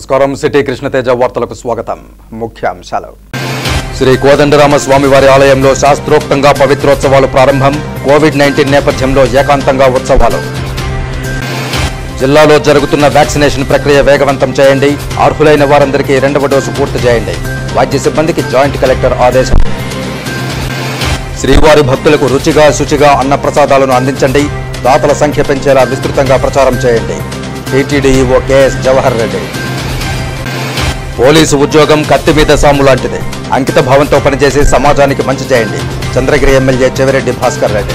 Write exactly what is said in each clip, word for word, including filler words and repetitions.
నమస్కారం సిటీ కృష్ణతేజ వార్తలకు స్వాగతం. ముఖ్యాంశాలు. శ్రీ కోదండరామ స్వామివారి ఆలయంలో శాస్త్రోక్తంగా పవిత్రోత్సవాలు ప్రారంభం. కోవిడ్ నైన్టీన్ నేపథ్యంలో ఏకాంతంగా ఉత్సవాలు. జిల్లాలో జరుగుతున్న వ్యాక్సినేషన్ ప్రక్రియ వేగవంతం చేయండి. అర్హులైన వారందరికీ రెండవ డోసు పూర్తి చేయండి. వైద్య సిబ్బందికి జాయింట్ కలెక్టర్ ఆదేశం. శ్రీవారి భక్తులకు రుచిగా శుచిగా అన్నప్రసాదాలను అందించండి. దాతల సంఖ్య పెంచేలా విస్తృతంగా ప్రచారం చేయండి. TTD EO KS Jawahar Reddy. Police ఉద్యోగం కత్తి మీద సాము లాంటిది. అంకిత భావంతో పనిచేసి సమాజానికి మంచి చేయండి. చంద్రగిరి ఎమ్మెల్యే చెవిరెడ్డి భాస్కర్ రెడ్డి.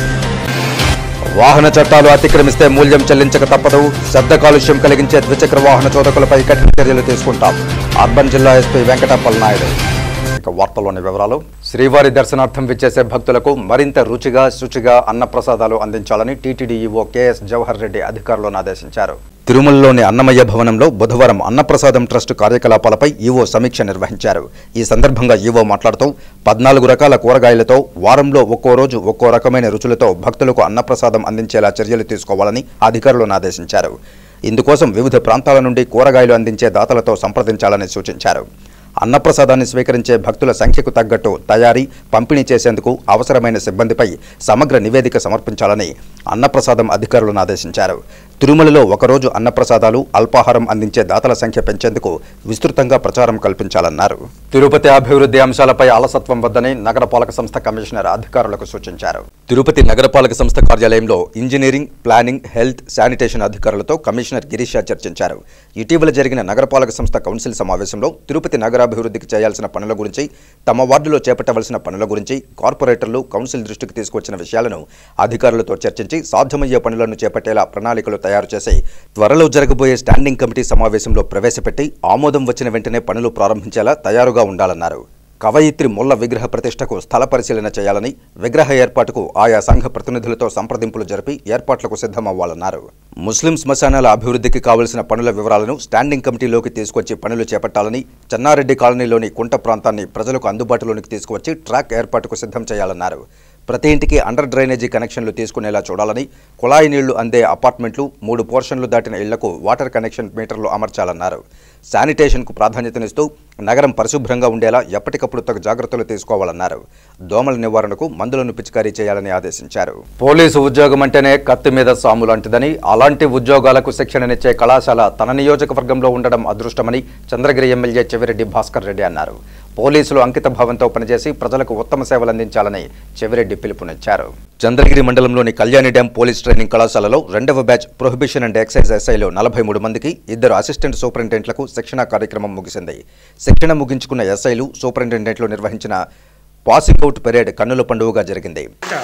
వాహన చట్టాలు అతిక్రమిస్తే మూల్యం చెల్లించక తప్పదు. శబ్ద కాలుష్యం కలిగించే ద్విచక్ర వాహన చోదకులపై కఠిన చర్యలు తీసుకుంటాం. అర్బన్ జిల్లా ఎస్పీ వెంకటప్పల్ నాయుడు. ఇక వార్తల్లోని వివరాలు. శ్రీవారి దర్శనార్థం విచ్చేసే భక్తులకు మరింత రుచిగా శుచిగా అన్నప్రసాదాలు అందించాలని TTD EO KS Jawahar Reddy అధికారులను ఆదేశించారు. తిరుమలలోని అన్నమయ్య భవనంలో బుధవారం అన్నప్రసాదం ట్రస్ట్ కార్యకలాపాలపై ఈవో సమీక్ష నిర్వహించారు. ఈ సందర్భంగా ఈవో మాట్లాడుతూ పద్నాలుగు రకాల కూరగాయలతో వారంలో ఒక్కో రోజు ఒక్కో రకమైన రుచులతో భక్తులకు అన్నప్రసాదం అందించేలా చర్యలు తీసుకోవాలని అధికారులను ఆదేశించారు. ఇందుకోసం వివిధ ప్రాంతాల నుండి కూరగాయలు అందించే దాతలతో సంప్రదించాలని సూచించారు. అన్నప్రసాదాన్ని స్వీకరించే భక్తుల సంఖ్యకు తగ్గట్టు తయారీ పంపిణీ చేసేందుకు అవసరమైన సిబ్బందిపై సమగ్ర నివేదిక సమర్పించాలని అన్నప్రసాదం అధికారులను ఆదేశించారు. తిరుమలలో ఒకరోజు అన్నప్రసాదాలు అల్పాహారం అందించే దాతల సంఖ్య పెంచేందుకు విస్తృతంగా ప్రచారం కల్పించాలన్నారు. తిరుపతి అభివృద్ధి అంశాలపై అలసత్వం వద్దని నగరపాలక సంస్థ కమిషనర్ అధికారులకు సూచించారు. తిరుపతి నగరపాలక సంస్థ కార్యాలయంలో ఇంజనీరింగ్, ప్లానింగ్, హెల్త్, శానిటేషన్ అధికారులతో కమిషనర్ గిరీష చర్చించారు. ఇటీవల జరిగిన నగరపాలక సంస్థ కౌన్సిల్ సమావేశంలో తిరుపతి నగరాభివృద్ధికి చేయాల్సిన పనుల గురించి, తమ వార్డులో చేపట్టవలసిన పనుల గురించి కార్పొరేటర్లు కౌన్సిల్ దృష్టికి తీసుకొచ్చిన విషయాలను అధికారులతో చర్చించి సాధ్యమయ్యే పనులను చేపట్టేలా ప్రణాళికలు తయారు చేసి త్వరలో జరగబోయే స్టాండింగ్ కమిటీ సమావేశంలో ప్రవేశపెట్టి ఆమోదం వచ్చిన వెంటనే పనులు ప్రారంభించేలా తయారుగా ఉండాలన్నారు. కవయిత్రి ముల్ల విగ్రహ ప్రతిష్టకు స్థల పరిశీలన చేయాలని, విగ్రహ ఏర్పాటుకు ఆయా సంఘ ప్రతినిధులతో సంప్రదింపులు జరిపి ఏర్పాట్లకు సిద్ధమవ్వాలన్నారు. ముస్లిం శ్మశానాల అభివృద్ధికి కావలసిన పనుల వివరాలను స్టాండింగ్ కమిటీలోకి తీసుకొచ్చి పనులు చేపట్టాలని, చెన్నారెడ్డి కాలనీలోని కుంట ప్రాంతాన్ని ప్రజలకు అందుబాటులోనికి తీసుకువచ్చి ట్రాక్ ఏర్పాటుకు సిద్ధం చేయాలన్నారు. ప్రతి ఇంటికి అండర్ డ్రైనేజీ కనెక్షన్లు తీసుకునేలా చూడాలని, కుళాయి నీళ్లు అందే అపార్ట్మెంట్లు, మూడు పోర్షన్లు దాటిన ఇళ్లకు వాటర్ కనెక్షన్ మీటర్లు అమర్చాలన్నారు. శానిటేషన్కు ప్రాధాన్యతనిస్తూ నగరం పరిశుభ్రంగా ఉండేలా ఎప్పటికప్పుడు తగు జాగ్రత్తలు తీసుకోవాలన్నారు. దోమల నివారణకు మందులను పిచికారీ చేయాలని ఆదేశించారు. పోలీసు ఉద్యోగం అంటేనే కత్తి మీద సాము లాంటిదని, అలాంటి ఉద్యోగాలకు శిక్షణనిచ్చే కళాశాల తన నియోజకవర్గంలో ఉండడం అదృష్టమని చంద్రగిరి ఎమ్మెల్యే చెవిరెడ్డి భాస్కర్ రెడ్డి అన్నారు. పోలీసులు అంకిత భావంతో పనిచేసి ప్రజలకు ఉత్తమ సేవలు అందించాలని చెవిరెడ్డి పిలుపునిచ్చారు. చంద్రగిరి మండలంలోని కళ్యాణి డ్యాం పోలీస్ ట్రైనింగ్ కళాశాలలో రెండవ బ్యాచ్ ప్రొహిబిషన్ అండ్ ఎక్సైజ్ ఎస్ఐలో నలభై మూడు మందికి, ఇద్దరు అసిస్టెంట్ సూపరింటెండెంట్లకు శిక్షణా కార్యక్రమం ముగిసింది. శిక్షణ ముగించుకున్న ఎస్ఐలు, సూపరింటెండెంట్లు నిర్వహించిన పాసింగ్ అవుట్ పెరేడ్ కన్నుల పండుగగా జరిగింది.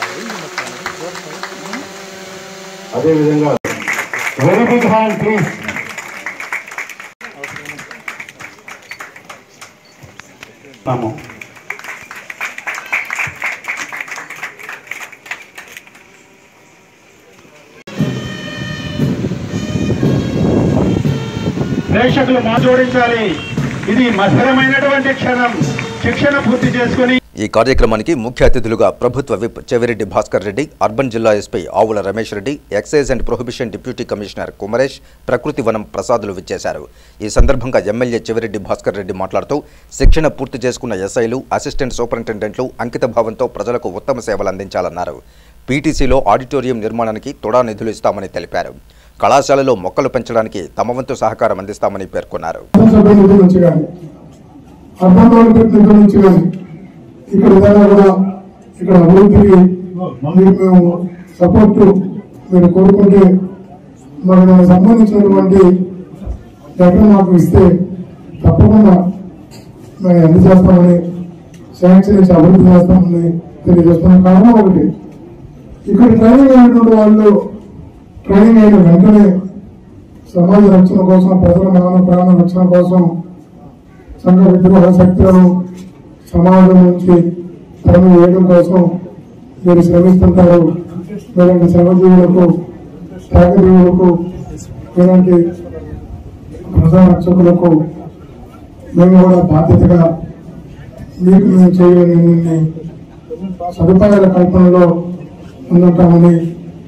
ప్రేక్షకులు మా జోడించాలి. ఇది మధురమైనటువంటి క్షణం. శిక్షణ పూర్తి చేసుకుని ఈ కార్యక్రమానికి ముఖ్య అతిథులుగా ప్రభుత్వ విప్ చెవిరెడ్డి భాస్కర్ రెడ్డి, అర్బన్ జిల్లా SP Avula Ramesh Reddy, excise and prohibition deputy commissioner Kumaresh, ప్రకృతి వనం ప్రసాదులు విచ్చేశారు. ఈ సందర్భంగా ఎమ్మెల్యే చెవిరెడ్డి భాస్కర్ రెడ్డి మాట్లాడుతూ శిక్షణ పూర్తి చేసుకున్న ఎస్ఐలు, అసిస్టెంట్ సూపరింటెండెంట్లు అంకిత భావంతో ప్రజలకు ఉత్తమ సేవలు అందించాలన్నారు. పీటీసీలో ఆడిటోరియం నిర్మాణానికి తొడా నిధులు ఇస్తామని తెలిపారు. కళాశాలలో మొక్కలు పెంచడానికి తమ వంతు సహకారం అందిస్తామని పేర్కొన్నారు. ఇక్కడ ఏదైనా కూడా ఇక్కడ అభివృద్ధికి మేము సపోర్ట్ మీరు కోరుకుంటే మరి దానికి సంబంధించినటువంటి డేటా మాకు ఇస్తే తప్పకుండా మేము అందజేస్తామని, శాంక్షన్ ఇచ్చి అభివృద్ధి చేస్తామని తెలియజేస్తున్నాం. కారణం ఒకటి, ఇక్కడ ట్రైనింగ్ అయినటువంటి వాళ్ళు ట్రైనింగ్ అయిన వెంటనే సమాజ రక్షణ కోసం, ప్రజల మానవ ప్రాణ రక్షణ కోసం సంఘ విద్రోహ శక్తులను సమాజం నుంచి తరలి వేయడం కోసం మీరు శ్రమిస్తుంటారు. మీలాంటి శ్రమజీవులకు, త్యాగజీవులకు, మీలాంటి ప్రజారక్షకులకు మేము కూడా బాధ్యతగా మీకు మేము చేయలేని సదుపాయాల కల్పనలో ఉందంటామని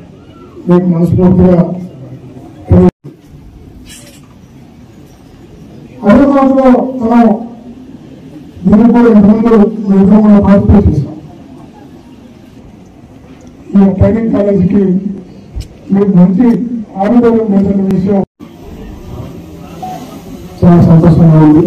మీకు మనస్ఫూర్తిగా రోజుల్లో మనం దీనికి కూడా ఇంతకుముందు విధంగా పార్టిసిపేట్ చేసాం. ఈ ట్రైనింగ్ కాలేజీకి మీకు మంచి ఆరోగ్యం లేదన్న విషయం చాలా సంతోషంగా ఉంది.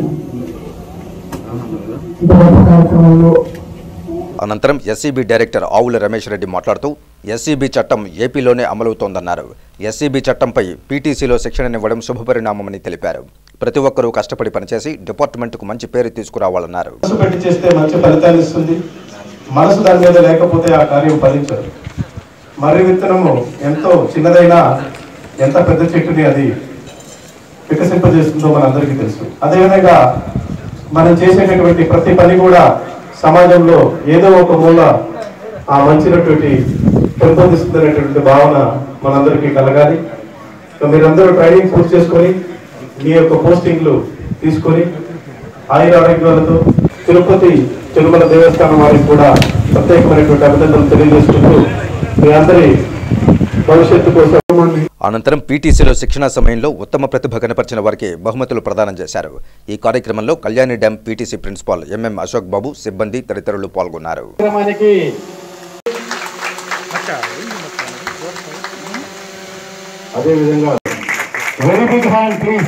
ఇంతవరకు కార్యక్రమంలో అనంతరం ఎస్సీబీ డైరెక్టర్ ఆవుల రమేష్ రెడ్డి మాట్లాడుతూ ఎస్సీబీ చట్టం ఏపీలోనే అమలవుతోందన్నారు. ఎస్సీబీ చట్టంపై పీటీసీలో శిక్షణనివ్వడం శుభపరిణామమని తెలిపారు. ప్రతి ఒక్కరూ కష్టపడి పనిచేసి డిపార్ట్మెంట్కు మంచి పేరు తీసుకురావాలన్నారు. మంచి ఫలితాన్ని ఇస్తుంది. మనసు దాని మీద లేకపోతే ఆ కార్యం ఫలించదు. మర్రి విత్తనము ఎంతో చిన్నదైనా ఎంత పెద్ద చెట్టుని అది వికసింపజేస్తుందో మనందరికీ తెలుసు. అదేవిధంగా మనం చేసేటటువంటి ప్రతి పని కూడా సమాజంలో ఏదో ఒక మూల ఆ మంచినటువంటి పెంపొందిస్తుందనేటువంటి భావన మనందరికీ కలగాలి. మీరందరూ ట్రైనింగ్ పూర్తి చేసుకొని మీ యొక్క పోస్టింగ్లు తీసుకొని ఆయుర ఆరోగ్యాలతో తిరుపతి తిరుమల దేవస్థానం వారికి కూడా ప్రత్యేకమైనటువంటి అభినందనలు తెలియజేసుకుంటూ మీ అందరి భవిష్యత్తు కోసం. అనంతరం పీటీసీలో శిక్షణ సమయంలో ఉత్తమ ప్రతిభ కనపరిచిన వారికి బహుమతులు ప్రదానం చేశారు. ఈ కార్యక్రమంలో Kalyani dam PTC principal MM Ashok Babu, సిబ్బంది తదితరులు పాల్గొన్నారు. అదేవిధంగా very big hand please.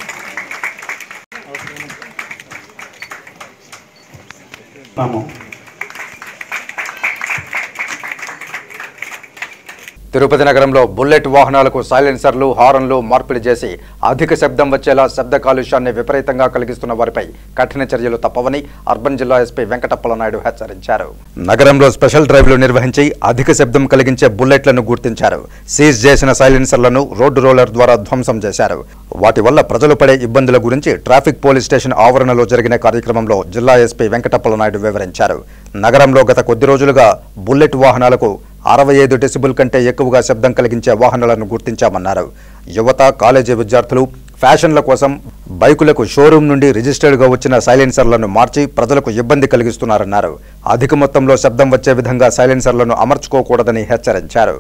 Tirupati నగరంలో బుల్లెట్ వాహనాలకు సైలెన్సర్లు, హారన్లు మార్పిడి చేసి అధిక శబ్దం వచ్చేలా శబ్ద కాలుష్యాన్ని విపరీతంగా కలిగిస్తున్న వారిపై కఠిన చర్యలు తప్పవని అర్బన్ జిల్లా ఎస్పీ వెంకటప్పల నాయుడు హెచ్చరించారు. నగరంలో స్పెషల్ డ్రైవ్లు నిర్వహించి అధిక శబ్దం కలిగించే బుల్లెట్లను గుర్తించారు. సీజ్ చేసిన సైలెన్సర్లను రోడ్డు రోలర్ ద్వారా ధ్వంసం చేశారు. వాటి వల్ల ప్రజలు పడే ఇబ్బందుల గురించి ట్రాఫిక్ పోలీస్ స్టేషన్ ఆవరణలో జరిగిన కార్యక్రమంలో జిల్లా ఎస్పీ వెంకటప్పల నాయుడు వివరించారు. నగరంలో గత కొద్ది రోజులుగా బుల్లెట్ వాహనాలకు అరవై ఐదు డెసిబుల్ కంటే ఎక్కువగా శబ్దం కలిగించే వాహనాలను గుర్తించామన్నారు. యువత, కాలేజీ విద్యార్థులు ఫ్యాషన్ల కోసం బైకులకు షోరూం నుండి రిజిస్టర్డ్గా వచ్చిన సైలెన్సర్లను మార్చి ప్రజలకు ఇబ్బంది కలిగిస్తున్నారన్నారు. అధిక మొత్తంలో శబ్దం వచ్చే విధంగా సైలెన్సర్లను అమర్చుకోకూడదని హెచ్చరించారు.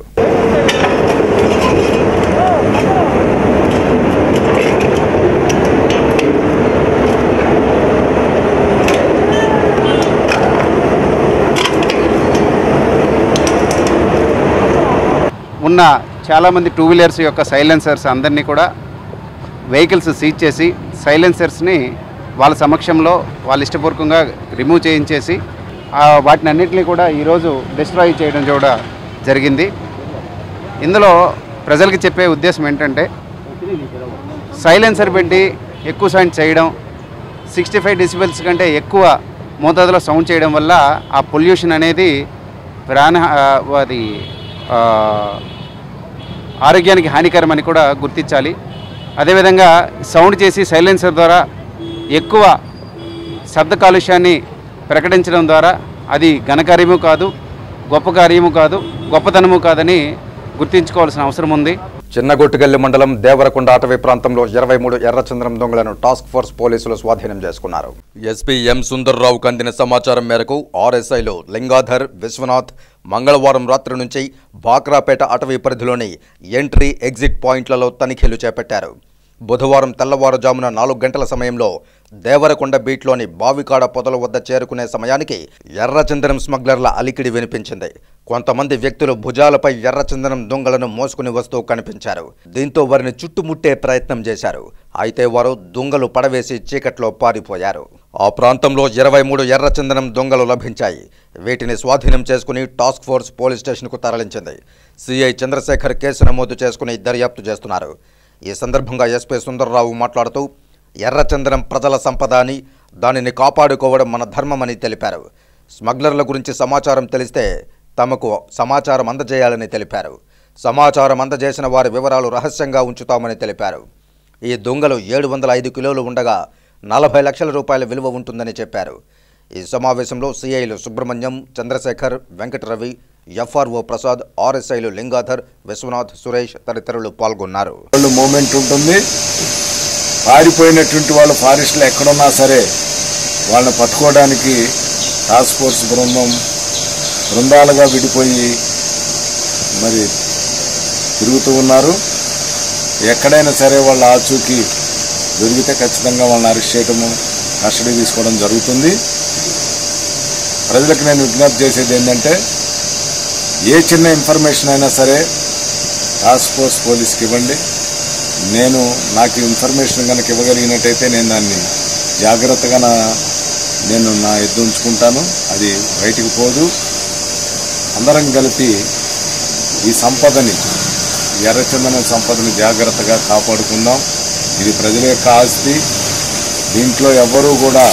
ఉన్న చాలామంది టూ వీలర్స్ యొక్క సైలెన్సర్స్ అందరినీ కూడా వెహికల్స్ సీజ్ చేసి సైలెన్సర్స్ని వాళ్ళ సమక్షంలో వాళ్ళ ఇష్టపూర్వకంగా రిమూవ్ చేయించేసి వాటిని అన్నింటినీ కూడా ఈరోజు డిస్ట్రాయ్ చేయడం కూడా జరిగింది. ఇందులో ప్రజలకి చెప్పే ఉద్దేశం ఏంటంటే సైలెన్సర్ పెట్టి ఎక్కువ సౌండ్ చేయడం, సిక్స్టీ ఫైవ్ డెసిబెల్స్ కంటే ఎక్కువ మోతాదులో సౌండ్ చేయడం వల్ల ఆ పొల్యూషన్ అనేది ప్రాణ అది ఆరోగ్యానికి హానికరమని కూడా గుర్తించాలి. అదేవిధంగా సౌండ్ చేసి సైలెన్సర్ ద్వారా ఎక్కువ శబ్ద కాలుష్యాన్ని ప్రకటించడం ద్వారా అది ఘనకార్యము కాదు, గొప్ప కార్యము కాదు, గొప్పతనము కాదని గుర్తించుకోవాల్సిన అవసరం ఉంది. చిన్నగొట్టుగల్లి మండలం దేవరకొండ అటవీ ప్రాంతంలో ఇరవై మూడు ఎర్రచంద్రం దొంగలను టాస్క్ ఫోర్స్ పోలీసులు స్వాధీనం చేసుకున్నారు. ఎస్పీ ఎం సుందర్రావుకు అందిన సమాచారం మేరకు ఆర్ఎస్ఐలో లింగాధర్, విశ్వనాథ్ మంగళవారం రాత్రి నుంచి బాక్రాపేట అటవీ పరిధిలోని ఎంట్రీ, ఎగ్జిట్ పాయింట్లలో తనిఖీలు చేపట్టారు. బుధవారం తెల్లవారుజామున నాలుగు గంటల సమయంలో దేవరకొండ బీట్లోని బావికాడ పొదల వద్ద చేరుకునే సమయానికి ఎర్రచందనం స్మగ్లర్ల అలికిడి వినిపించింది. కొంతమంది వ్యక్తులు భుజాలపై ఎర్రచందనం దొంగలను మోసుకుని వస్తూ కనిపించారు. దీంతో వారిని చుట్టుముట్టే ప్రయత్నం చేశారు. అయితే వారు దొంగలు పడవేసి చీకట్లో పారిపోయారు. ఆ ప్రాంతంలో ఇరవై మూడు ఎర్రచందనం దొంగలు లభించాయి. వీటిని స్వాధీనం చేసుకుని టాస్క్ ఫోర్స్ పోలీస్ స్టేషన్కు తరలించింది. సిఐ చంద్రశేఖర్ కేసు నమోదు చేసుకుని దర్యాప్తు చేస్తున్నారు. ఈ సందర్భంగా ఎస్పీ సుందర్రావు మాట్లాడుతూ ఎర్రచందనం ప్రజల సంపద అని, దానిని కాపాడుకోవడం మన ధర్మమని తెలిపారు. స్మగ్లర్ల గురించి సమాచారం తెలిస్తే తమకు సమాచారం అందజేయాలని తెలిపారు. సమాచారం అందజేసిన వారి వివరాలు రహస్యంగా ఉంచుతామని తెలిపారు. ఈ దొంగలు ఏడు వందల ఐదు కిలోలు ఉండగా నలభై లక్షల రూపాయల విలువ ఉంటుందని చెప్పారు. ఈ సమావేశంలో సిఐలు సుబ్రహ్మణ్యం, చంద్రశేఖర్, వెంకటరవి, ఎఫ్ఆర్ఓ ప్రసాద్, ఆర్ఎస్ఐలు లింగాధర్, విశ్వనాథ్, సురేష్ తదితరులు పాల్గొన్నారు. మూమెంట్ ఉంటుంది. పారిపోయినటువంటి వాళ్ళు ఫారెస్ట్లో ఎక్కడున్నా సరే వాళ్ళని పట్టుకోవడానికి టాస్క్ ఫోర్స్ బృందం బృందాలుగా విడిపోయి మరి తిరుగుతూ ఉన్నారు. ఎక్కడైనా సరే వాళ్ళ ఆచూకీ దొరికితే ఖచ్చితంగా వాళ్ళని అరెస్ట్ చేయడము, కస్టడీ తీసుకోవడం జరుగుతుంది. ప్రజలకు నేను విజ్ఞప్తి చేసేది ఏంటంటే, ఏ చిన్న ఇన్ఫర్మేషన్ అయినా సరే టాస్క్ ఫోర్స్ పోలీస్కి ఇవ్వండి. నేను నాకు ఇన్ఫర్మేషన్ కనుక ఇవ్వగలిగినట్టయితే నేను దాన్ని జాగ్రత్తగా నా నేను నా ఎద్దు ఉంచుకుంటాను, అది బయటికి పోదు. అందరం కలిపి ఈ సంపదని, ఎర్రచందనం సంపదని జాగ్రత్తగా కాపాడుకుందాం. ఇది ప్రజల యొక్క ఆస్తి. దీంట్లో ఎవ్వరూ కూడా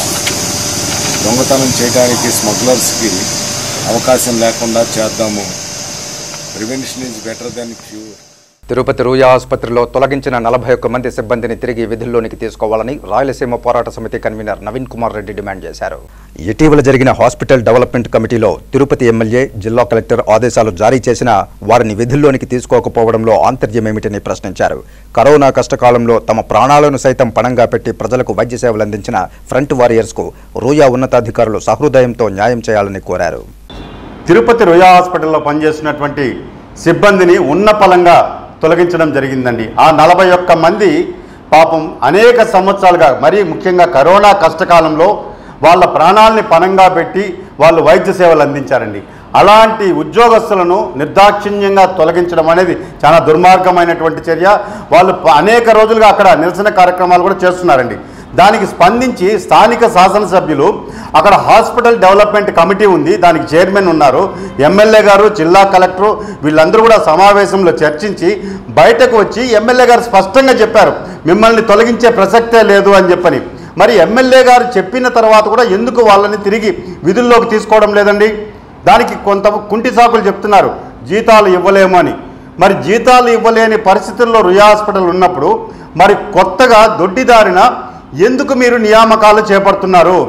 దొంగతనం చేయడానికి స్మగ్లర్స్కి అవకాశం లేకుండా చేద్దాము. Prevention is better then cure. Tirupati Ruia ఆసుపత్రిలో తొలగించిన నలభై ఒక్క మంది సిబ్బందిని తిరిగి విధుల్లోనికి తీసుకోవాలని రాయలసీమ పోరాట సమితి కన్వీనర్ నవీన్ కుమార్ రెడ్డి డిమాండ్ చేశారు. ఇటీవల జరిగిన హాస్పిటల్ డెవలప్మెంట్ కమిటీలో తిరుపతి ఎమ్మెల్యే, జిల్లా కలెక్టర్ ఆదేశాలు జారీ చేసినా వారిని విధుల్లోనికి తీసుకోకపోవడంలో ఆంతర్యమేమిటని ప్రశ్నించారు. కరోనా కష్టకాలంలో తమ ప్రాణాలను సైతం పణంగా పెట్టి ప్రజలకు వైద్య సేవలు అందించిన ఫ్రంట్ వారియర్స్కు రూయా ఉన్నతాధికారులు సహృదయంతో న్యాయం చేయాలని కోరారు. తిరుపతి రూయా హాస్పిటల్లో పనిచేస్తున్నటువంటి సిబ్బందిని ఉన్నపలంగా తొలగించడం జరిగిందండి. ఆ నలభై ఒక్క మంది పాపం అనేక సంవత్సరాలుగా, మరీ ముఖ్యంగా కరోనా కష్టకాలంలో వాళ్ళ ప్రాణాలని పణంగా పెట్టి వాళ్ళు వైద్య సేవలు అందించారండి. అలాంటి ఉద్యోగస్తులను నిర్దాక్షిణ్యంగా తొలగించడం అనేది చాలా దుర్మార్గమైనటువంటి చర్య. వాళ్ళు అనేక రోజులుగా అక్కడ నిరసన కార్యక్రమాలు కూడా చేస్తున్నారండి. దానికి స్పందించి స్థానిక శాసనసభ్యులు, అక్కడ హాస్పిటల్ డెవలప్మెంట్ కమిటీ ఉంది, దానికి చైర్మన్ ఉన్నారు, ఎమ్మెల్యే గారు, జిల్లా కలెక్టరు, వీళ్ళందరూ కూడా సమావేశంలో చర్చించి బయటకు వచ్చి ఎమ్మెల్యే గారు స్పష్టంగా చెప్పారు, మిమ్మల్ని తొలగించే ప్రసక్తే లేదు అని చెప్పని. మరి ఎమ్మెల్యే గారు చెప్పిన తర్వాత కూడా ఎందుకు వాళ్ళని తిరిగి విధుల్లోకి తీసుకోవడం లేదండి? దానికి కొంత కుంటి సాకులు చెప్తున్నారు, జీతాలు ఇవ్వలేము అని. మరి జీతాలు ఇవ్వలేని పరిస్థితుల్లో రుయా హాస్పిటల్ ఉన్నప్పుడు మరి కొత్తగా దొడ్డిదారిన ఎందుకు మీరు నియామకాలు చేపడుతున్నారు?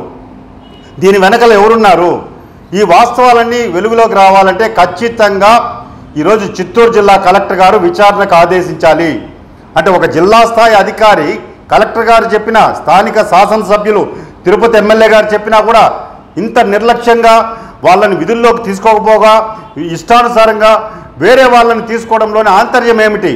దీని వెనకలు ఎవరున్నారు? ఈ వాస్తవాలన్నీ వెలుగులోకి రావాలంటే ఖచ్చితంగా ఈరోజు చిత్తూరు జిల్లా కలెక్టర్ గారు విచారణకు ఆదేశించాలి. అంటే ఒక జిల్లా స్థాయి అధికారి కలెక్టర్ గారు చెప్పినా, స్థానిక శాసనసభ్యులు తిరుపతి ఎమ్మెల్యే గారు చెప్పినా కూడా ఇంత నిర్లక్ష్యంగా వాళ్ళని విధుల్లోకి తీసుకోకపోగా ఇష్టానుసారంగా వేరే వాళ్ళని తీసుకోవడంలోనే ఆంతర్యం ఏమిటి?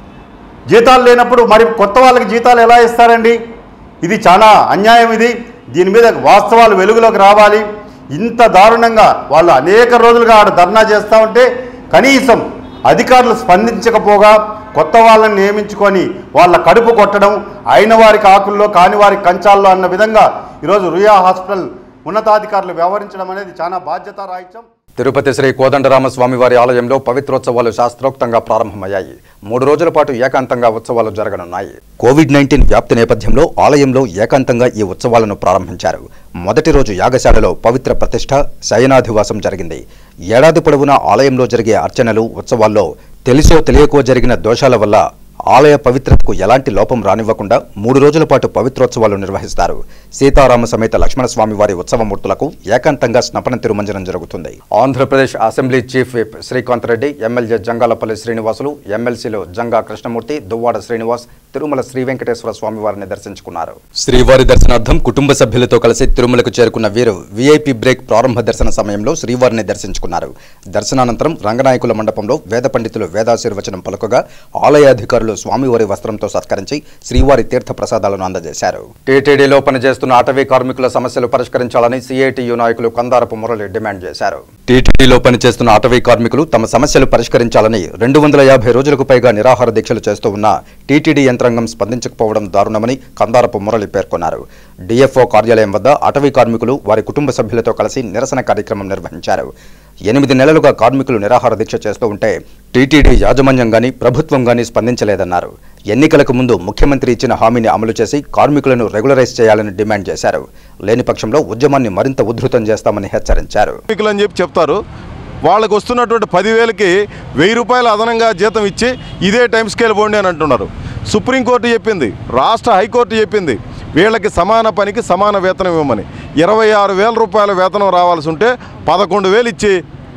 జీతాలు లేనప్పుడు మరి కొత్త వాళ్ళకి జీతాలు ఎలా ఇస్తారండి? ఇది చాలా అన్యాయం. ఇది దీని మీద వాస్తవాలు వెలుగులోకి రావాలి. ఇంత దారుణంగా వాళ్ళు అనేక రోజులుగా ఆడ ధర్నా చేస్తూ ఉంటే కనీసం అధికారులు స్పందించకపోగా కొత్త వాళ్ళని నియమించుకొని వాళ్ళ కడుపు కొట్టడం, అయిన వారికి ఆకుల్లో కాని వారికి కంచాల్లో అన్న విధంగా ఈరోజు రుయా హాస్పిటల్ ఉన్నతాధికారులు వ్యవహరించడం అనేది చాలా బాధ్యతారాహిత్యం. తిరుపతి శ్రీ కోదండరామస్వామి వారి ఆలయంలో పవిత్రోత్సవాలు శాస్త్రోక్తంగా ప్రారంభమయ్యాయి. మూడు రోజుల పాటు ఏకాంతంగా ఉత్సవాలు జరగనున్నాయి. కోవిడ్ నైన్టీన్ వ్యాప్తి నేపథ్యంలో ఆలయంలో ఏకాంతంగా ఈ ఉత్సవాలను ప్రారంభించారు. మొదటి రోజు యాగశాలలో పవిత్ర ప్రతిష్ఠ, శయనాధివాసం జరిగింది. ఏడాది పొడవునా ఆలయంలో జరిగే అర్చనలు, ఉత్సవాల్లో తెలిసో తెలియకో జరిగిన దోషాల వల్ల ఆలయ పవిత్రతకు ఎలాంటి లోపం రానివ్వకుండా మూడు రోజుల పాటు పవిత్రోత్సవాలు నిర్వహిస్తారు. సీతారామ సమేత లక్ష్మణస్వామి వారి ఉత్సవమూర్తులకు ఏకాంతంగా స్నపన తిరుమంజనం జరుగుతుంది. Andhra Pradesh assembly chief whip Srikanth Reddy, MLA Jangalapalli Srinivasulu, ఎమ్మెల్సీలు జంగా కృష్ణమూర్తి, దువ్వాడ శ్రీనివాస్ తిరుమల శ్రీ వెంకటేశ్వర స్వామి వారిని దర్శించుకున్నారు. శ్రీవారి దర్శనార్థం కుటుంబ సభ్యులతో కలిసి తిరుమలకు చేరుకున్న వీరు వీఐపీ బ్రేక్ ప్రారంభ దర్శన సమయంలో శ్రీవారిని దర్శించుకున్నారు. దర్శనానంతరం రంగనాయకుల మండపంలో వేద పండితులు వేదాశీర్వచనం పలుకగా ఆలయాధికారులు స్వామివారి వస్త్రంతో సత్కరించి శ్రీవారి తీర్థ ప్రసాదాలను అందజేశారు. టీటీడీలో పనిచేస్తున్న అటవీ కార్మికుల సమస్యలు పరిష్కరించాలని సిఐటియు నాయకులు కందారపు మురళి డిమాండ్ చేశారు. టీటీడీలో పనిచేస్తున్న అటవీ కార్మికులు తమ సమస్యలు పరిష్కరించాలని రెండు వందల యాభై రోజులకు పైగా నిరాహార దీక్షలు చేస్తూ ఉన్న టీటీడీ యంత్రాంగం స్పందించకపోవడం దారుణమని కందారపు మురళి పేర్కొన్నారు. డిఎఫ్ఓ కార్యాలయం వద్ద అటవీ కార్మికులు వారి కుటుంబ సభ్యులతో కలిసి నిరసన కార్యక్రమం నిర్వహించారు. ఎనిమిది నెలలుగా కార్మికులు నిరాహార దీక్ష చేస్తూ ఉంటే టీటీడీ యాజమాన్యం గానీ ప్రభుత్వం గానీ స్పందించలేదన్నారు. ఎన్నికలకు ముందు ముఖ్యమంత్రి ఇచ్చిన హామీని అమలు చేసి కార్మికులను రెగ్యులరైజ్ చేయాలని డిమాండ్ చేశారు. లేని పక్షంలో ఉద్యమాన్ని మరింత ఉధృతం చేస్తామని హెచ్చరించారు. అని చెప్పి చెప్తారు, వాళ్ళకు వస్తున్నటువంటి పదివేలకి వెయ్యి రూపాయలు అదనంగా జీతం ఇచ్చి ఇదే టైం స్కేల్ పోండి అని అంటున్నారు. సుప్రీంకోర్టు చెప్పింది, రాష్ట్ర హైకోర్టు చెప్పింది, వీళ్ళకి సమాన పనికి సమాన వేతనం ఇవ్వమని. ఇరవై ఆరు వేల రూపాయల వేతనం రావాల్సి ఉంటే పదకొండు వేలు ఇచ్చి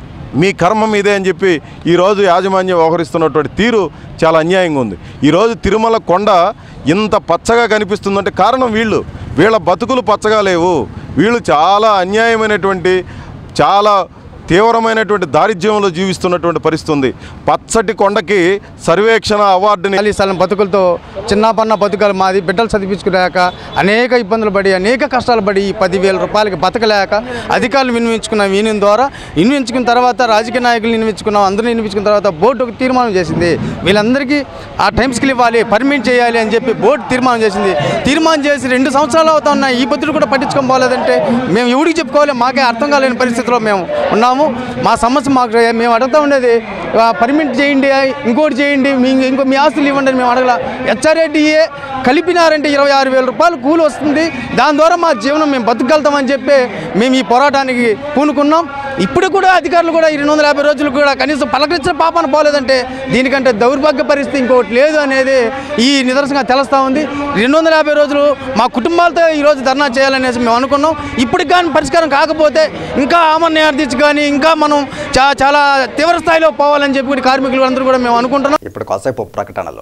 మీ కర్మం ఇదే అని చెప్పి ఈరోజు యాజమాన్యం వ్యవహరిస్తున్నటువంటి తీరు చాలా అన్యాయంగా ఉంది. ఈరోజు తిరుమల కొండ ఇంత పచ్చగా కనిపిస్తుందంటే కారణం వీళ్ళు. వీళ్ళ బతుకులు పచ్చగా లేవు. వీళ్ళు చాలా అన్యాయమైనటువంటి, చాలా తీవ్రమైనటువంటి దారిద్ర్యంలో జీవిస్తున్నటువంటి పరిస్థితి ఉంది. పచ్చటి కొండకి సర్వేక్షణ అవార్డుని ఖాళీ స్థలం బతుకులతో చిన్నపన్న బతుకలు మాది బిడ్డలు చదివించుకోలేక అనేక ఇబ్బందులు పడి అనేక కష్టాలు పడి ఈ పదివేల రూపాయలకి బతకలేక అధికారులు వినియోగించుకున్నాం. యూనియన్ ద్వారా వినియోగించుకున్న తర్వాత రాజకీయ నాయకులు వినియోగించుకున్నాం. అందరినీ వినియోగించుకున్న తర్వాత బోర్డు ఒక తీర్మానం చేసింది. వీళ్ళందరికీ ఆ టైం స్కిల్ ఇవ్వాలి, పర్మిట్ చేయాలి అని చెప్పి బోర్డు తీర్మానం చేసింది. తీర్మానం చేసి రెండు సంవత్సరాలు అవుతా ఉన్నాయి. ఈ బతులు కూడా పట్టించుకోలేదంటే మేము ఎవరికి చెప్పుకోవాలి, మాకే అర్థం కాలేని పరిస్థితిలో మేము ఉన్నాము. మా సమస్య మాకు మేము అడుగుతూ ఉండేది పర్మిట్ చేయండి, ఇంకోటి చేయండి, మీ ఇంకో మీ ఆస్తులు ఇవ్వండి అని మేము అడగల. హెచ్ఆర్ఏడిఏ కలిపినారంటే ఇరవై ఆరు వేల రూపాయలు కూలి వస్తుంది. దాని ద్వారా మా జీవనం మేము బతుకగలుగుతామని చెప్పి మేము ఈ పోరాటానికి పూనుకున్నాం. ఇప్పుడు కూడా అధికారులు కూడా ఈ రెండు వందల యాభై రోజులు కూడా కనీసం పలకరించిన పాపన పోలేదంటే దీనికంటే దౌర్భాగ్య పరిస్థితి ఇంకోటి లేదు అనేది ఈ నిదర్శనంగా తెలుస్తూ ఉంది. రెండు వందల యాభై రోజులు మా కుటుంబాలతో ఈరోజు ధర్నా చేయాలనేసి మేము అనుకున్నాం. ఇప్పటికి కానీ పరిష్కారం కాకపోతే ఇంకా ఆమరణ యార్థించి కానీ ఇంకా మనం చా చాలా తీవ్ర స్థాయిలో పోవాలని చెప్పి కార్మికులు అందరూ కూడా మేము అనుకుంటున్నాం. ఇప్పుడు కాసేపు ప్రకటనలో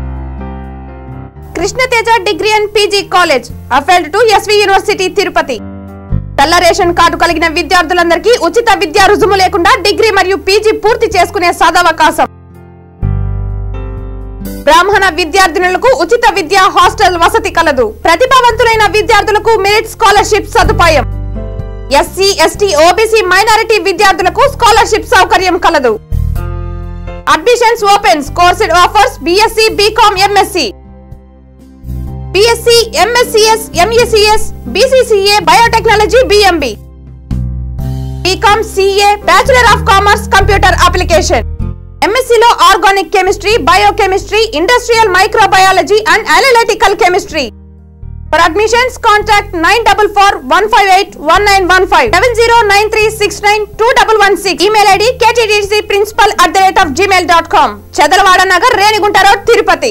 Krishna Teja degree and PG college affiliated to SV university Tirupati. తెల్ల రేషన్ కార్డు కలిగిన విద్యార్థులందరికీ ఉచిత విద్యా రుజుము లేకుండా డిగ్రీ మరియు పీజీ పూర్తి చేసుకునే సదవకాశం. బ్రాహ్మణ విద్యార్థినులకు ఉచిత విద్యా హాస్టల్ వసతి కలదు. ప్రతిభావంతులైన విద్యార్థులకు మెరిట్ స్కాలర్షిప్ సదుపాయం. ఎస్సీ ఎస్టీ ఓబీసీ మైనారిటీ విద్యార్థులకు స్కాలర్షిప్ సౌకర్యం కలదు. Admissions opens. Course offers BSc BCom MSc BSc MSCS MECS BCCA biotechnology BMB BCom CA bachelor of commerce computer application. ఎంఎస్సీలో organic chemistry, biochemistry, industrial microbiology and analytical chemistry. For admissions, contact nine four four one five eight one nine one five seven zero nine three six nine two one one six. Email I D k t d c principal at the rate of gmail dot com. Chedalavada Nagar, Renigunta road, Tirupati.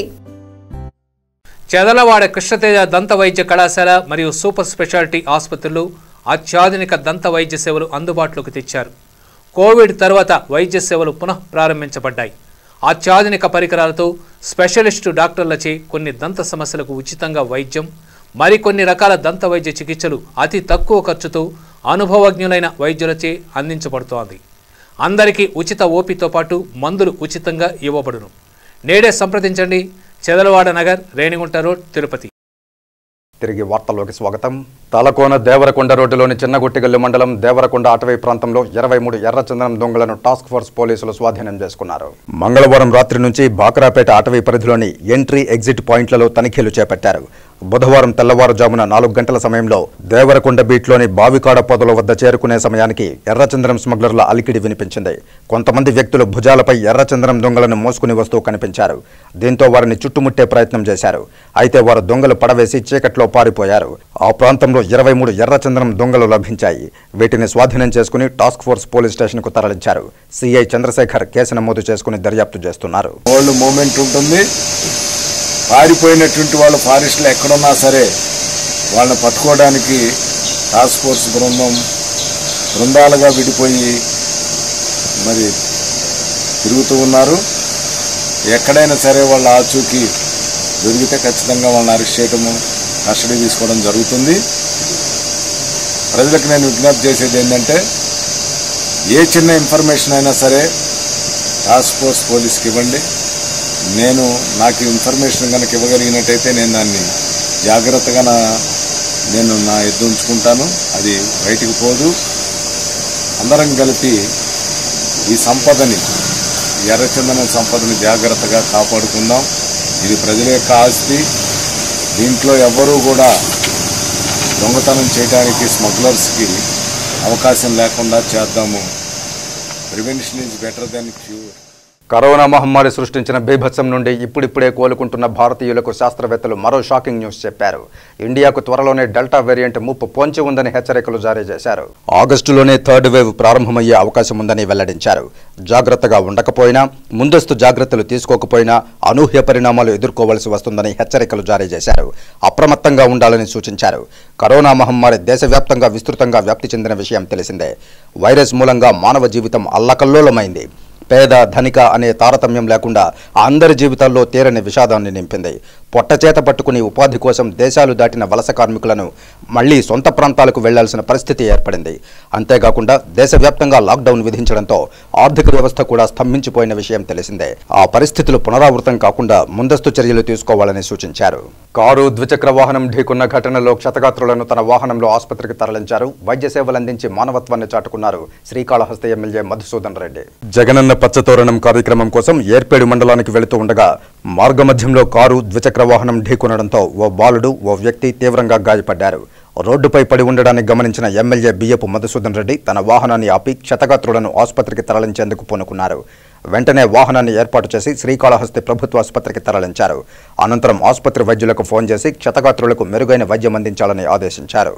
Chedalavada Krishna Teja దంత వైద్య కళాశాల మరియు super speciality ఆసుపత్రులు అత్యాధునిక దంత వైద్య సేవలు అందుబాటులోకి తెచ్చారు. కోవిడ్ తర్వాత వైద్య సేవలు పునః ప్రారంభించబడ్డాయి. అత్యాధునిక పరికరాలతో స్పెషలిస్టు డాక్టర్లచే కొన్ని దంత సమస్యలకు ఉచితంగా వైద్యం, మరికొన్ని రకాల దంత వైద్య చికిత్సలు అతి తక్కువ ఖర్చుతో అనుభవజ్ఞులైన వైద్యులచే అందించబడుతోంది. అందరికీ ఉచిత ఓపీతో పాటు మందులు ఉచితంగా ఇవ్వబడును. నేడే సంప్రదించండి. చెదలవాడ నగర్, రేణిగుంట రోడ్, తిరుపతి. తిరిగి వార్తల్లోకి స్వాగతం. తలకోన దేవరకొండ రోడ్డులోని చిన్నగుట్టిగల్లు మండలం దేవరకొండ అటవీ ప్రాంతంలో ఇరవై మూడు ఎర్రచందనం దొంగలను టాస్క్ ఫోర్స్ పోలీసులు స్వాధీనం చేసుకున్నారు. మంగళవారం రాత్రి నుంచి బాకరాపేట అటవీ పరిధిలోని ఎంట్రీ ఎగ్జిట్ పాయింట్లలో తనిఖీలు చేపట్టారు. బుధవారం తెల్లవారుజామున నాలుగు గంటల సమయంలో దేవరకొండ బీట్లోని బావికాడ పొదల వద్ద చేరుకునే సమయానికి ఎర్రచందనం స్మగ్లర్ల అలికిడి వినిపించింది. కొంతమంది వ్యక్తులు భుజాలపై ఎర్రచందనం దొంగలను మోసుకుని వస్తూ కనిపించారు. దీంతో వారిని చుట్టుముట్టే ప్రయత్నం చేశారు. అయితే వారు దొంగలు పడవేసి చీకట్లో పారిపోయారు. ఆ ప్రాంతంలో ఇరవై మూడు ఎర్రచందనం దొంగలు లభించాయి. వీటిని స్వాధీనం చేసుకుని టాస్క్ ఫోర్స్ పోలీస్ స్టేషన్ కు తరలించారు. సిఐ చంద్రశేఖర్ కేసు నమోదు చేసుకుని దర్యాప్తు చేస్తున్నారు. పారిపోయినటువంటి వాళ్ళు ఫారెస్ట్లో ఎక్కడున్నా సరే వాళ్ళని పట్టుకోవడానికి టాస్క్ ఫోర్స్ బృందం బృందాలుగా విడిపోయి మరి తిరుగుతూ ఉన్నారు. ఎక్కడైనా సరే వాళ్ళ ఆచూకీ దొరికితే ఖచ్చితంగా వాళ్ళని అరెస్ట్ చేయడము, కస్టడీ తీసుకోవడం జరుగుతుంది. ప్రజలకు నేను విజ్ఞప్తి చేసేది ఏంటంటే, ఏ చిన్న ఇన్ఫర్మేషన్ అయినా సరే టాస్క్ ఫోర్స్ పోలీస్కి ఇవ్వండి. నేను నాకు ఇన్ఫర్మేషన్ కనుక ఇవ్వగలిగినట్టయితే నేను దాన్ని జాగ్రత్తగా నా నేను నా ఎద్దు ఉంచుకుంటాను. అది బయటికి పోదు. అందరం కలిపి ఈ సంపదని, ఎర్రచందనం సంపదని జాగ్రత్తగా కాపాడుకుందాం. ఇది ప్రజల యొక్క ఆస్తి. దీంట్లో ఎవరూ కూడా దొంగతనం చేయడానికి స్మగ్లర్స్కి అవకాశం లేకుండా చేద్దాము. Prevention is better then cure. Corona మహమ్మారి సృష్టించిన బీభత్సం నుండి ఇప్పుడిప్పుడే కోలుకుంటున్న భారతీయులకు శాస్త్రవేత్తలు మరో షాకింగ్ న్యూస్ చెప్పారు. ఇండియాకు త్వరలోనే డెల్టా వేరియంట్ ముప్పు పొంచి ఉందని హెచ్చరికలు జారీ చేశారు. ఆగస్టులోనే థర్డ్ వేవ్ ప్రారంభమయ్యే అవకాశం ఉందని వెల్లడించారు. జాగ్రత్తగా ఉండకపోయినా, ముందస్తు జాగ్రత్తలు తీసుకోకపోయినా అనూహ్య పరిణామాలు ఎదుర్కోవాల్సి వస్తుందని హెచ్చరికలు జారీ చేశారు. అప్రమత్తంగా ఉండాలని సూచించారు. కరోనా మహమ్మారి దేశవ్యాప్తంగా విస్తృతంగా వ్యాప్తి చెందిన విషయం తెలిసిందే. వైరస్ మూలంగా మానవ జీవితం అల్లకల్లోలమైంది. పేద ధనిక అనే తారతమ్యం లేకుండా అందరి జీవితాల్లో తీరని విషాదాన్ని నింపింది. పొట్టచేత పట్టుకుని ఉపాధి కోసం దేశాలు దాటిన వలస కార్మికులను మళ్లీ సొంత ప్రాంతాలకు వెళ్లాల్సిన పరిస్థితి ఏర్పడింది. అంతేకాకుండా దేశవ్యాప్తంగా లాక్డౌన్ విధించడంతో ఆర్థిక వ్యవస్థ కూడా స్తంభించిపోయిన విషయం తెలిసిందే. ఆ పరిస్థితులు పునరావృతం కాకుండా ముందస్తు చర్యలు తీసుకోవాలని సూచించారు. కారు ద్విచక్ర వాహనం ఢీకున్న ఘటనలో క్షతగాత్రులను తన వాహనంలో ఆసుపత్రికి తరలించారు. వైద్య సేవలు అందించి మానవత్వాన్ని చాటుకున్నారు శ్రీకాళహస్తి ఎమ్మెల్యే మధుసూదన్ రెడ్డి. జగనన్న పచ్చతోరణం కార్యక్రమం కోసం ఏర్పేడు మండలానికి వెళుతూ ఉండగా మార్గమధ్యంలో కారు ద్విచక్ర వాహనం ఢీకొనడంతో ఓ బాలుడు ఓ వ్యక్తి తీవ్రంగా గాయపడ్డారు. రోడ్డుపై పడి ఉండడాన్ని గమనించిన ఎమ్మెల్యే బియ్యపు మధుసూదన్ రెడ్డి తన వాహనాన్ని ఆపి క్షతగాత్రులను ఆసుపత్రికి తరలించేందుకు పూనుకున్నారు. వెంటనే వాహనాన్ని ఏర్పాటు చేసి శ్రీకాళహస్తి ప్రభుత్వ ఆసుపత్రికి తరలించారు. అనంతరం ఆసుపత్రి వైద్యులకు ఫోన్ చేసి క్షతగాత్రులకు మెరుగైన వైద్యం అందించాలని ఆదేశించారు.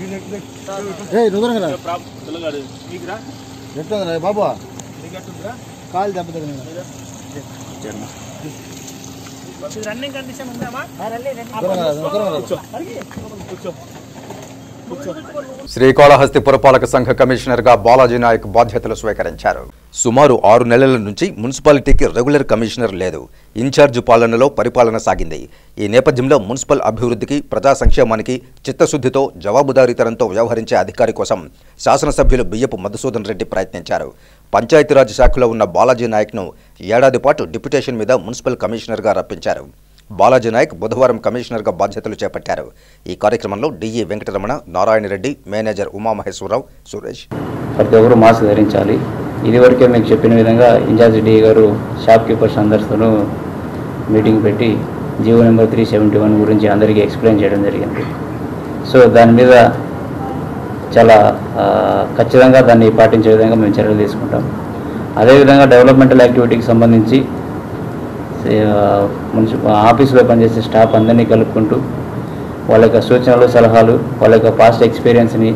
శ్రీకాళహస్తి పురపాలక సంఘ కమిషనర్ గా బాలాజీ నాయక్ బాధ్యతలు స్వీకరించారు. సుమారు ఆరు నెలల నుంచి మున్సిపాలిటీకి రెగ్యులర్ కమిషనర్ లేదు. ఇన్ఛార్జ్ పాలనలో పరిపాలన సాగింది. ఈ నేపథ్యంలో మున్సిపల్ అభివృద్ధికి, ప్రజా సంక్షేమానికి చిత్తశుద్ధితో జవాబుదారీతనంతో వ్యవహరించే అధికారి కోసం శాసనసభ్యులు బియ్యపు మధుసూదన్ రెడ్డి ప్రయత్నించారు. పంచాయతీరాజ్ శాఖలో ఉన్న బాలాజీ నాయక్ను ఏడాది పాటు డిప్యుటేషన్ మీద మున్సిపల్ కమిషనర్గా రప్పించారు. బాలాజీ నాయక్ బుధవారం కమిషనర్గా బాధ్యతలు చేపట్టారు. ఈ కార్యక్రమంలో డిఈ వెంకటరమణ, నారాయణరెడ్డి, మేనేజర్ ఉమామహేశ్వరరావు, సురేష్. ప్రతి ఒక్కరు మాస్క్ ధరించాలి. ఇదివరకే మీకు చెప్పిన విధంగా ఇన్ఛార్జ్ డిఈ గారు షాప్ కీపర్స్ అందరితోనూ మీటింగ్ పెట్టి GO number three seventy one గురించి అందరికీ ఎక్స్ప్లెయిన్ చేయడం జరిగింది. సో దాని మీద చాలా ఖచ్చితంగా దాన్ని పాటించే విధంగా మేము చర్యలు తీసుకుంటాం. అదేవిధంగా డెవలప్మెంటల్ యాక్టివిటీకి సంబంధించి మున్సిపల్ ఆఫీసులో పనిచేసే స్టాఫ్ అందరినీ కలుపుకుంటూ వాళ్ళ యొక్క సూచనలు, సలహాలు, వాళ్ళ యొక్క పాస్ట్ ఎక్స్పీరియన్స్ని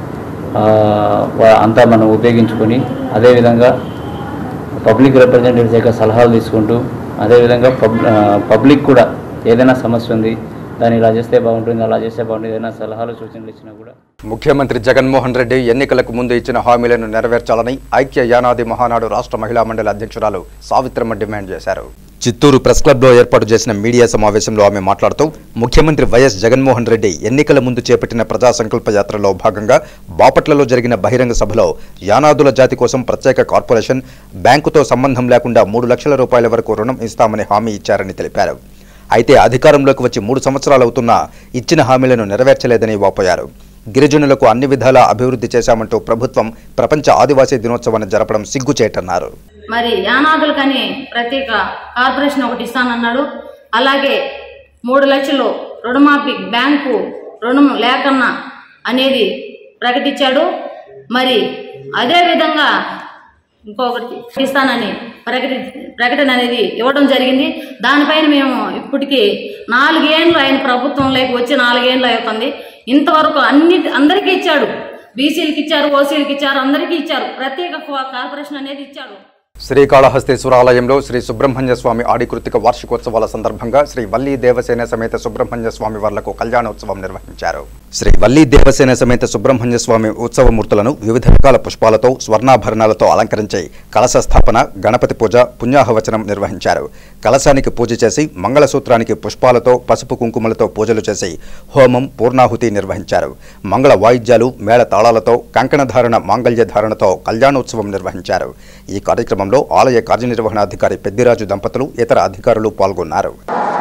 అంతా మనం ఉపయోగించుకొని, అదేవిధంగా పబ్లిక్ రిప్రజెంటేటివ్స్ యొక్క సలహాలు తీసుకుంటూ, అదేవిధంగా పబ్ పబ్లిక్ కూడా ఏదైనా సమస్య ఉంది, దాన్ని ఇలా చేస్తే బాగుంటుంది, అలా చేస్తే బాగుంటుంది, ఏదైనా సలహాలు, సూచనలు ఇచ్చినా కూడా. ముఖ్యమంత్రి జగన్మోహన్ రెడ్డి ఎన్నికలకు ముందు ఇచ్చిన హామీలను నెరవేర్చాలని ఐక్య యానాది మహానాడు రాష్ట్ర మహిళా మండలి అధ్యక్షురాలు సావిత్రమ్మ డిమాండ్ చేశారు. చిత్తూరు ప్రెస్ క్లబ్లో ఏర్పాటు చేసిన మీడియా సమావేశంలో ఆమె మాట్లాడుతూ ముఖ్యమంత్రి వైఎస్ జగన్మోహన్ రెడ్డి ఎన్నికల ముందు చేపట్టిన ప్రజా సంకల్ప యాత్రలో భాగంగా బాపట్లలో జరిగిన బహిరంగ సభలో యానాదుల జాతి కోసం ప్రత్యేక కార్పొరేషన్, బ్యాంకుతో సంబంధం లేకుండా మూడు లక్షల రూపాయల వరకు రుణం ఇస్తామని హామీ ఇచ్చారని తెలిపారు. అయితే అధికారంలోకి వచ్చి మూడు సంవత్సరాలు అవుతున్నా ఇచ్చిన హామీలను నెరవేర్చలేదని వాపోయారు. గిరిజనులకు అన్ని విధాలా అభివృద్ధి చేశామంటూ ప్రభుత్వం ప్రపంచ ఆదివాసీ దినోత్సవాన్ని జరపడం సిగ్గుచేటన్నారు. మరి యానాదులకని ప్రత్యేక కార్పొరేషన్ ఒకటి ఇస్తానన్నాడు. అలాగే మూడు లక్షలు రుణమాఫీ, బ్యాంకు రుణం లేకన్నా అనేది ప్రకటించాడు. మరి అదేవిధంగా ఇంకొకటి ఇస్తానని ప్రకటి ప్రకటన అనేది ఇవ్వడం జరిగింది. దానిపైన మేము ఇప్పటికీ నాలుగేళ్ళు ఆయన ప్రభుత్వంలోకి వచ్చి నాలుగేళ్ళు అవుతుంది. ఇంతవరకు అన్ని అందరికీ ఇచ్చాడు. బీసీలకు ఇచ్చారు, ఓసీలకు ఇచ్చారు, అందరికీ ఇచ్చారు. ప్రత్యేక కార్పొరేషన్ అనేది ఇచ్చాడు. శ్రీకాళహస్తీశ్వరాలయంలో శ్రీ సుబ్రహ్మణ్య స్వామి ఆడికృతిక వార్షికోత్సవాల సందర్భంగా శ్రీ వల్లీ దేవసేన సమేత సుబ్రహ్మణ్య స్వామి వార్లకు కళ్యాణోత్సవం నిర్వహించారు. శ్రీ వల్లీ దేవసేన సమేత సుబ్రహ్మణ్య స్వామి ఉత్సవమూర్తులను వివిధ రకాల పుష్పాలతో, స్వర్ణాభరణాలతో అలంకరించి కలశ స్థాపన, గణపతి పూజ, పుణ్యాహవచనం నిర్వహించారు. కలశానికి పూజ చేసి మంగళసూత్రానికి పుష్పాలతో, పసుపు కుంకుమలతో పూజలు చేసి హోమం, పూర్ణాహుతి నిర్వహించారు. మంగళ వాయిద్యాలు, మేళ తాళాలతో, కంకణధారణ, మాంగళ్య ధారణతో కళ్యాణోత్సవం నిర్వహించారు. ఈ కార్యక్రమంలో ఆలయ కార్యనిర్వహణాధికారి పెద్దిరాజు దంపతులు, ఇతర అధికారులు పాల్గొన్నారు.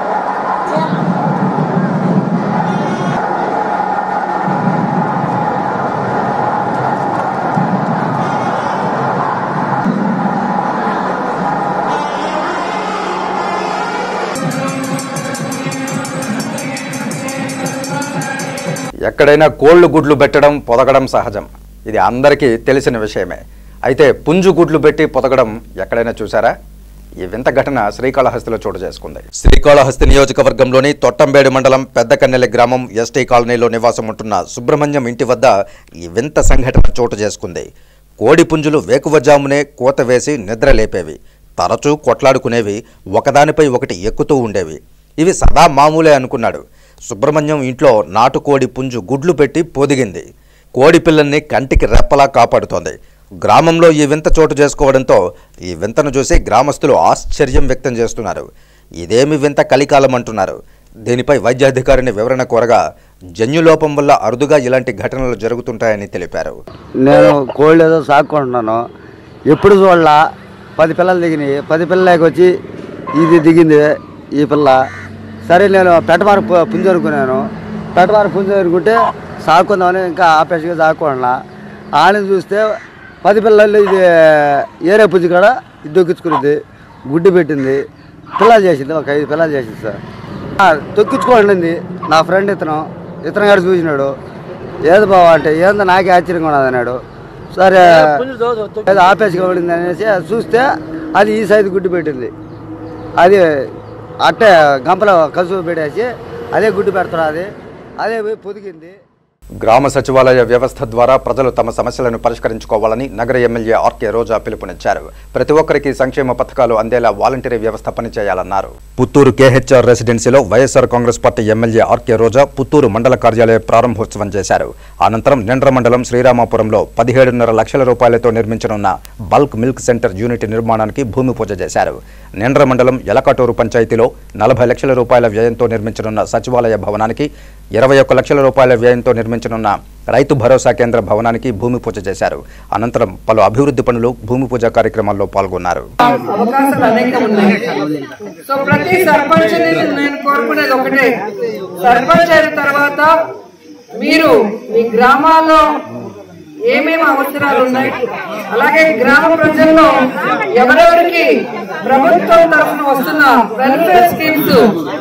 ఎక్కడైనా కోళ్లు గుడ్లు పెట్టడం, పొదగడం సహజం. ఇది అందరికీ తెలిసిన విషయమే. అయితే పుంజు గుడ్లు పెట్టి పొదగడం ఎక్కడైనా చూసారా? ఈ వింత ఘటన శ్రీకాళహస్తిలో చోటు చేసుకుంది. శ్రీకాళహస్తి నియోజకవర్గంలోని తొట్టంబేడు మండలం పెద్దకన్నెల్లి గ్రామం ఎస్టీ కాలనీలో నివాసం ఉంటున్న సుబ్రహ్మణ్యం ఇంటి వద్ద ఈ వింత సంఘటన చోటు చేసుకుంది. కోడి పుంజులు వేకువజామునే కోత వేసి నిద్ర లేపేవి. తరచూ కొట్లాడుకునేవి, ఒకదానిపై ఒకటి ఎక్కుతూ ఉండేవి. ఇవి సదా మామూలే అనుకున్నాడు. సుబ్రహ్మణ్యం ఇంట్లో నాటుకోడి పుంజు గుడ్లు పెట్టి పొదిగింది. కోడి పిల్లల్ని కంటికి రెప్పలా కాపాడుతోంది. గ్రామంలో ఈ వింత చోటు చేసుకోవడంతో ఈ వింతను చూసి గ్రామస్తులు ఆశ్చర్యం వ్యక్తం చేస్తున్నారు. ఇదేమి వింత కలికాలం అంటున్నారు. దీనిపై వైద్యాధికారిని వివరణ కోరగా జన్యులోపం వల్ల అరుదుగా ఇలాంటి ఘటనలు జరుగుతుంటాయని తెలిపారు. నేను కోళ్ళు ఏదో సాక్కుంటున్నాను, ఎప్పుడు చూడాల పది పిల్లలు దిగినాయి, పది పిల్లలకి వచ్చి ఇది దిగింది ఈ పిల్ల. సరే నేను పెట్టమారు పుంజరుకున్నాను, పెట్టమారు పుంజరుకుంటే సాక్కుందామని ఇంకా ఆపేసిగా సాక్కుంటున్నా. ఆని చూస్తే పది పిల్లలు ఇది ఏరే పుంజు కాడ ఇది దొక్కించుకునేది, గుడ్డు పెట్టింది, పిల్లలు చేసింది, ఒక ఐదు పిల్లలు చేసింది సార్. తొక్కించుకోండి నా ఫ్రెండ్ ఇతను ఇతను గారు చూసినాడు, ఏది బావా అంటే ఏందో నాకే ఆశ్చర్యంగా ఉన్నది అన్నాడు. సరే ఏదో ఆపేసిగా పడింది అనేసి చూస్తే అది ఈ సైజు గుడ్డు పెట్టింది. అది అట్టే గంపలో కసుపు పెట్టేసి అదే గుడ్డు పెడుతున్నది, అదే పోయి పొదిగింది. గ్రామ సచివాలయ వ్యవస్థ ద్వారా ప్రజలు తమ సమస్యలను పరిష్కరించుకోవాలని నగర ఎమ్మెల్యే ఆర్కే రోజా పిలుపునిచ్చారు. ప్రతి ఒక్కరికి సంక్షేమ పథకాలు అందేలా వాలంటీరీ వ్యవస్థ పనిచేయాలన్నారు. పుత్తూరు కేహెచ్ఆర్ రెసిడెన్సీలో YSR Congress party MLA RK Roja Puttur మండల కార్యాలయ ప్రారంభోత్సవం చేశారు. అనంతరం నిండ్ర మండలం శ్రీరామాపురంలో పదిహేడున్నర లక్షల రూపాయలతో నిర్మించనున్న బల్క్ మిల్క్ సెంటర్ యూనిట్ నిర్మాణానికి భూమి పూజ చేశారు. నిండ్ర మండలం ఎలకటూరు పంచాయతీలో నలభై లక్షల రూపాయల వ్యయంతో నిర్మించనున్న సచివాలయ భవనానికి, ఇరవై ఒక్క లక్షల రూపాయల వ్యయంతో నిర్మించనున్న రైతు భరోసా కేంద్ర భవనానికి భూమి పూజ చేశారు. అనంతరం పలు అభివృద్ధి పనులు భూమి పూజ కార్యక్రమాల్లో పాల్గొన్నారు. అవకాశాలు అనేకం ఉన్నాయి. సో ప్రతి సర్పంచ్ నేను కోరుకునేది ఒకటే, సర్పంచ్ అయిన తర్వాత మీరు మీ గ్రామాల్లో ఏమేమి అవసరాలు ఉన్నాయి, అలాగే గ్రామ ప్రజల్లో ఎవరెవరికి ప్రభుత్వం తరఫున వస్తున్న వెల్ఫేర్ స్కీమ్స్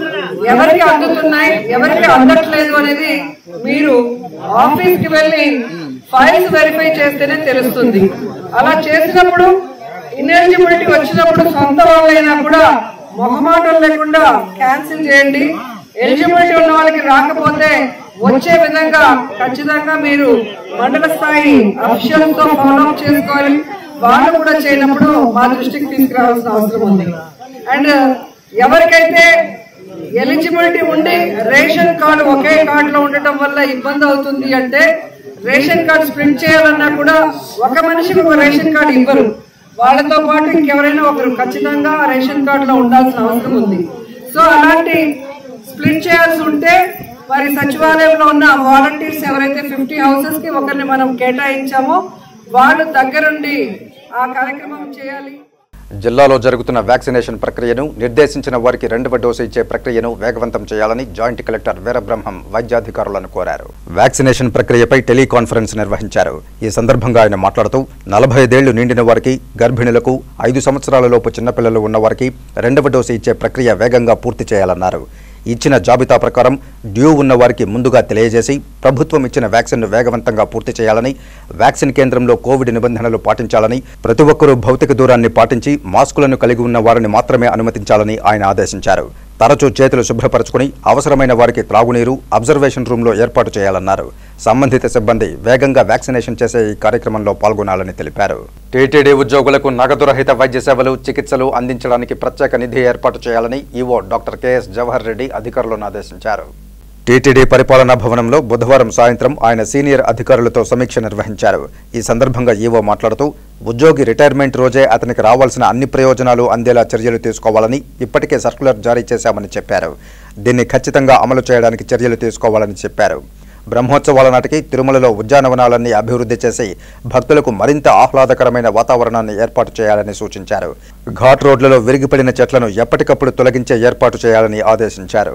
ఎవరికి అందుతున్నాయి, ఎవరికి అందట్లేదు అనేది మీరు ఆఫీస్ కి వెళ్లి ఫైల్స్ వెరిఫై చేస్తేనే తెలుస్తుంది. అలా చేసినప్పుడు ఇన్ఎలిజిబిలిటీ వచ్చినప్పుడు సొంత వాళ్ళైనా కూడా మొహమాటం లేకుండా క్యాన్సిల్ చేయండి. ఎలిజిబిలిటీ ఉన్న వాళ్ళకి రాకపోతే వచ్చే విధంగా ఖచ్చితంగా మీరు మండల స్థాయి అఫీషియల్స్ తో ఫాలో అప్ చేసుకోవాలి. వాళ్ళు కూడా చేయనప్పుడు మా దృష్టికి తీసుకురావాల్సిన అవసరం ఉంది. అండ్ ఎవరికైతే ఎలిజిబిలిటీ ఉండి రేషన్ కార్డు ఒకే కార్డులో ఉండటం వల్ల ఇబ్బంది అవుతుంది అంటే, రేషన్ కార్డు స్ప్లిట్ చేయాలన్నా కూడా ఒక మనిషికి ఒక రేషన్ కార్డు ఇవ్వరు, వాళ్ళతో పాటు ఇంకెవరైనా ఒకరు ఖచ్చితంగా రేషన్ కార్డులో ఉండాల్సిన అవసరం ఉంది. సో అలాంటి స్ప్లిట్ చేయాల్సి ఉంటే మరి సచివాలయంలో ఉన్న వాలంటీర్స్ ఎవరైతే ఫిఫ్టీ హౌసెస్ కి ఒకరిని మనం కేటాయించామో వాళ్ళు దగ్గరుండి ఆ కార్యక్రమం చేయాలి. జిల్లాలో జరుగుతున్న వ్యాక్సినేషన్ ప్రక్రియను, నిర్దేశించిన వారికి రెండవ డోసు ఇచ్చే ప్రక్రియను వేగవంతం చేయాలని జాయింట్ కలెక్టర్ వీరబ్రహ్మం వైద్యాధికారులను కోరారు. వ్యాక్సినేషన్ ప్రక్రియపై టెలికాన్ఫరెన్స్ నిర్వహించారు. ఈ సందర్భంగా ఆయన మాట్లాడుతూ నలభై ఐదేళ్లు నిండిన వారికి, గర్భిణులకు, ఐదు సంవత్సరాలలోపు చిన్నపిల్లలు ఉన్న వారికి రెండవ డోసు ఇచ్చే ప్రక్రియ వేగంగా పూర్తి చేయాలన్నారు. ఇచ్చిన జాబితా ప్రకారం డ్యూ ఉన్న వారికి ముందుగా తెలియజేసి ప్రభుత్వం ఇచ్చిన వ్యాక్సిన్ను వేగవంతంగా పూర్తి చేయాలని, వ్యాక్సిన్ కేంద్రంలో కోవిడ్ నిబంధనలు పాటించాలని, ప్రతి ఒక్కరూ భౌతిక దూరాన్ని పాటించి మాస్కులను కలిగి ఉన్న వారిని మాత్రమే అనుమతించాలని ఆయన ఆదేశించారు. తరచూ చేతులు శుభ్రపరచుకుని అవసరమైన వారికి త్రాగునీరు అబ్జర్వేషన్ రూమ్లో ఏర్పాటు చేయాలన్నారు. సంబంధిత సిబ్బంది వేగంగా వ్యాక్సినేషన్ చేసే ఈ కార్యక్రమంలో పాల్గొనాలని తెలిపారు. టీటీడీ ఉద్యోగులకు నగదు రహిత వైద్య సేవలు, చికిత్సలు అందించడానికి ప్రత్యేక నిధి ఏర్పాటు చేయాలని EO doctor KS Jawahar Reddy అధికారులను ఆదేశించారు. టీటీడీ పరిపాలనా భవనంలో బుధవారం సాయంత్రం ఆయన సీనియర్ అధికారులతో సమీక్ష నిర్వహించారు. ఈ సందర్భంగా ఈవో మాట్లాడుతూ ఉద్యోగి రిటైర్మెంట్ రోజే అతనికి రావాల్సిన అన్ని ప్రయోజనాలు అందేలా చర్యలు తీసుకోవాలని ఇప్పటికే సర్క్యులర్ జారీ చేశామని చెప్పారు. దీన్ని ఖచ్చితంగా అమలు చేయడానికి చర్యలు తీసుకోవాలని చెప్పారు. బ్రహ్మోత్సవాల నాటికి తిరుమలలో ఉద్యానవనాలన్నీ అభివృద్ధి చేసి భక్తులకు మరింత ఆహ్లాదకరమైన వాతావరణాన్ని ఏర్పాటు చేయాలని సూచించారు. ఘాట్ రోడ్లలో విరిగిపడిన చెట్లను ఎప్పటికప్పుడు తొలగించే ఏర్పాటు చేయాలని ఆదేశించారు.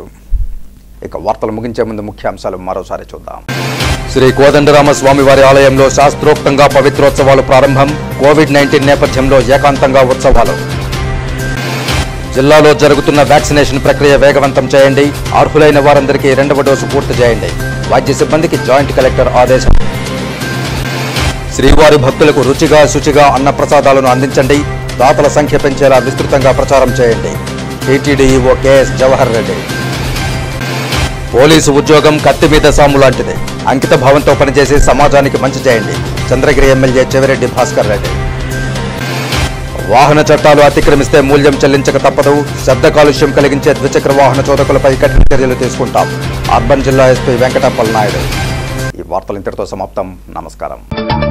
ఇక వార్తలు ముగించే ముందు ముఖ్యాంశాలు మరోసారి చూద్దాం. శ్రీ కోదండరామ స్వామివారి ఆలయంలో శాస్త్రోక్తంగా పవిత్రోత్సవాలు ప్రారంభం. కోవిడ్ నైన్టీన్ నేపథ్యంలో ఏకాంతంగా ఉత్సవాలు. జిల్లాలో జరుగుతున్న వ్యాక్సినేషన్ ప్రక్రియ వేగవంతం చేయండి. అర్హులైన వారందరికీ రెండవ డోసు పూర్తి చేయండి. వైద్య సిబ్బందికి జాయింట్ కలెక్టర్ ఆదేశం. శ్రీవారి భక్తులకు రుచిగా శుచిగా అన్న ప్రసాదాలను అందించండి. దాతల సంఖ్య పెంచేలా విస్తృతంగా ప్రచారం చేయండి. TTD EO KS Jawahar Reddy. Police ఉద్యోగం కత్తి మీద సాము లాంటిది. అంకిత భావంతో పనిచేసి సమాజానికి మంచి చేయండి. చంద్రగిరి ఎమ్మెల్యే చెవిరెడ్డి భాస్కర్ రెడ్డి. వాహన చట్టాలు అతిక్రమిస్తే మూల్యం చెల్లించక తప్పదు. శబ్ద కాలుష్యం కలిగించే ద్విచక్ర వాహన చోదకులపై కఠిన చర్యలు తీసుకుంటాం. అర్బన్ జిల్లా ఎస్పీ వెంకటప్పల్ నాయుడు. ఈ వార్తలు ఇంతటితో సమాప్తం. నమస్కారం.